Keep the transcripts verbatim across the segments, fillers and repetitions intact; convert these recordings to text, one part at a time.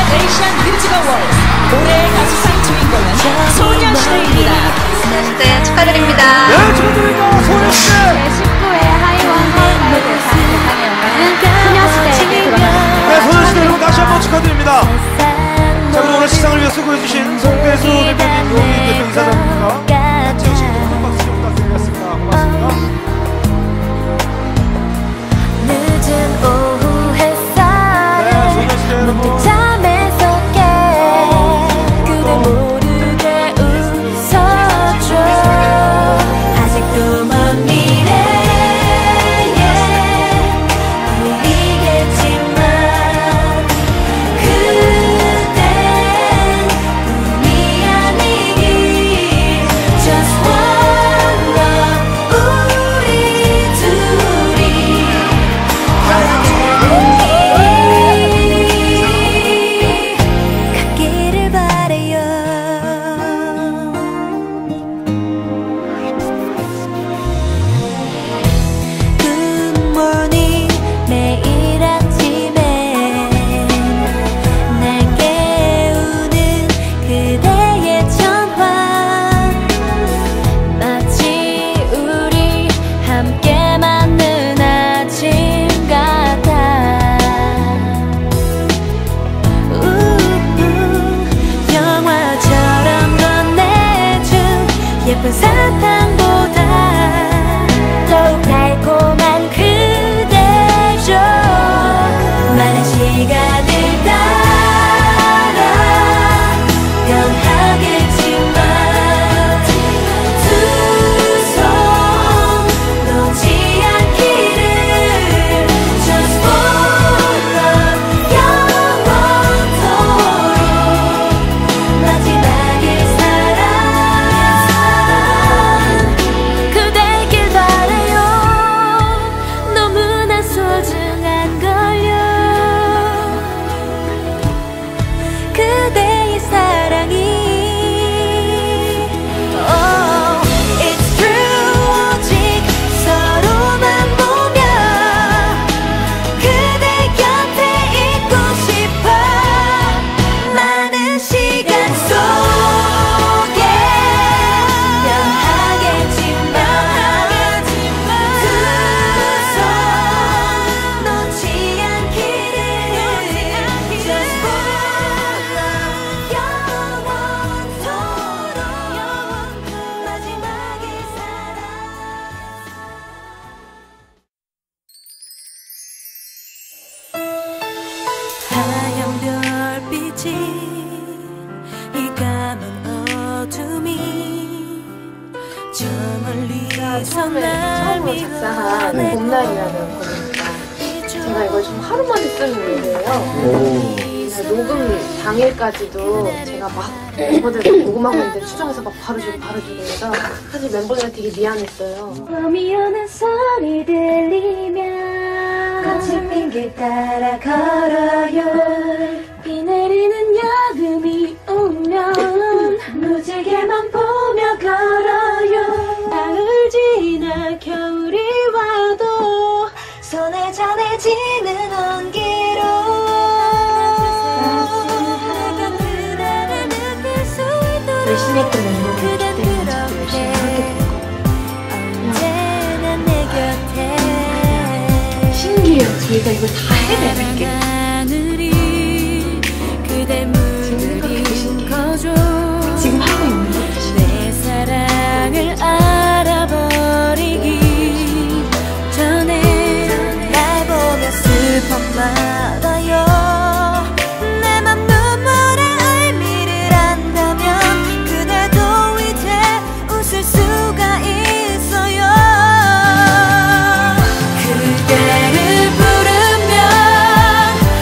에이시안 뮤직 어워드 올해의 가수상 주인공은 소녀시대입니다. 소녀시대 축하드립니다. 네, 축하드립니다. 소녀시대. 제십구 회 하이원 하이원 대상 대상의 영광은 소녀시대에게 돌아갑니다. 네, 소녀시대 여러분 다시 한번 축하드립니다. 자, 그럼 오늘 시상을 위해 수고해주신 송대수 대표님, 노민 대표 이사장입니다. 같이 오신 분들 한 박수 좀 부탁드리겠습니다. 고맙습니다. 늦은 오후 햇살에 네, 소녀시대 여러분. 잠에서 깨 그대 모르게 웃어줘. 아직도 먼 미래에 보이겠지만 그댄 꿈이 아니길. Just one love 우리 둘이 가기를 바래요. 굿모닝 매일 아침에 날 깨우는 그대의 전화. 마치 우리 함께 맞는 아침 같아. 우우, 영화처럼 건네준 예쁜 사탕보다 더욱 달콤한 그대죠. 많은 시간을 따라 변하겠지만 두 손 놓지 않기를. Just one love 영원토록 마지막일 사랑 그대길 바래요. 너무나 소중한 걸요. 그대의 사랑이. Oh, it's true. 오직 서로만 보며 그대 곁에 있고 싶어. 많은 시간 속에 변하겠지만 두 손 놓지 않기를. Just one love 영원토록 마지막일 사랑. 하얀 별빛이 이 까만 어둠이 저 멀리서 날 처음으로 작사한 봄날이라는 곡입니다. 제가 이걸 좀 하루 만에 쓴 노래예요. 그냥 녹음 당일까지도 제가 막 멤버들 녹음하고 있는데 추정해서 막 바로 주고 바로 주고 해서 사실 멤버들한테 되게 미안했어요. 봄이 오는 소리 들리면 거친 빈길 따라 걸어요. 비 내리는 여름이 오면 무지개만 보며 걸어요. 가을 지나 겨울이 와도 손에 전해지는 온기로 열심히 했던 멤버들 때문에 저도 열심히 하게 된 거. 언제나 내 곁에. 신기해요. 저희가 이걸 다 해내는 게. 지금 하고 있는 거. 내 사랑을 알아버리기 전에 날 보며 슬퍼 말아요. 내 맘 눈물의 의미를 안다면 그대도 이제 웃을 수가 있어요. 그대를 부르면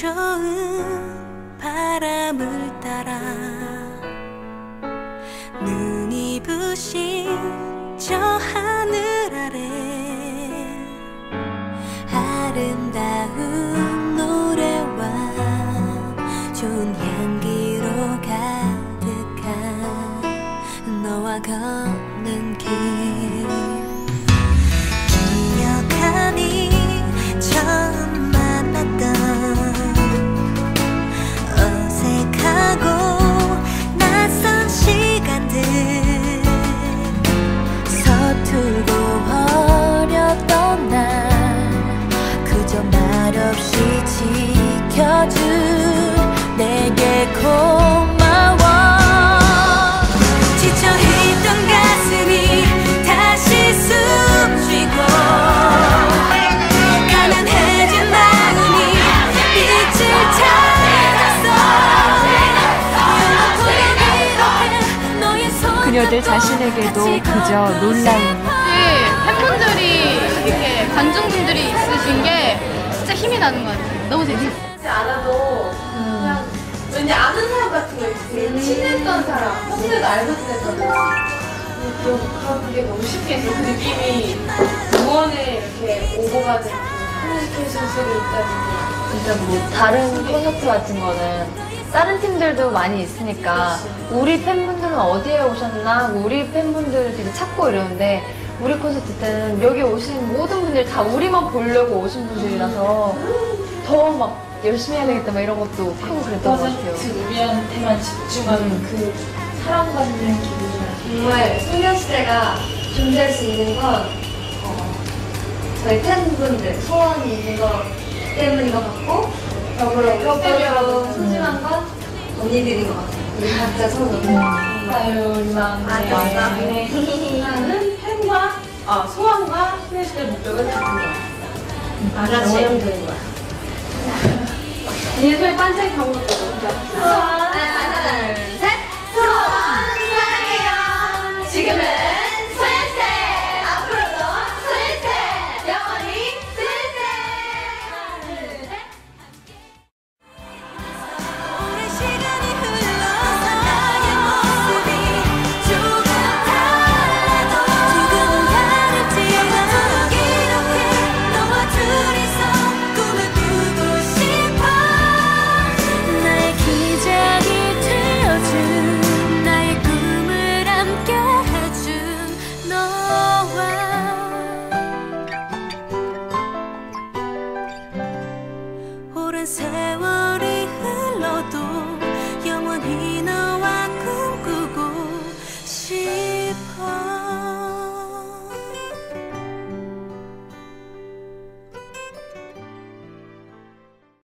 좋은 바람을 따라 눈이 부신 저 하늘 아래 아름다운 노래와 좋은 향기로 가득한 너와 걷는 길 기억하니 처음 만났던 어색하고 낯선 시간들 서툴고 어렸던 날 그저 말없이 지켜준 내게 고마워 지쳐있던 가슴이 다시 숨쉬고 가난해진 마음이 빛을 찾았어 그녀들 자신에게도 그저 놀라운 팬분들이 이렇게 관중분들이 있으신 게 진짜 힘이 나는 것 같아요. 너무 재밌어요. 않아도 그냥 왠지 아는 사람 같은 거 있지. 친했던 사람, 평소에도 알고 지냈던 사람. 그런 그런 게 너무 신기해서 그 느낌이 무언에 이렇게 오고 가는 커뮤니케이션 속에 있다는 게 진짜 뭐 다른 콘서트 같은 거는 다른 팀들도 많이 있으니까 우리 팬분들은 어디에 오셨나 우리 팬분들을 되게 찾고 이러는데 우리 콘서트 때는 여기 오신 모든 분들이 다 우리만 보려고 오신 분들이라서 더 막 열심히 해야 되겠다 막 이런 것도 크고 그랬던 것 같아요. 우리한테만 집중하는 그 사랑받는 기분. 정말 소녀시대가 존재할 수 있는 건 어, 저희 팬분들 소원이 있는 것 때문인 것 같고 더불어 그것보다 소중한 건 언니들인 것 같아요. 우리 각자 서로. 아유, 막내. 나는 팬과 아, 소원과 소녀시대 목적은 같은 것 같아요. 다 같이 되는 거야. 예술 반짝 경고 소원 하나 둘 셋 소원 사랑해요 지금은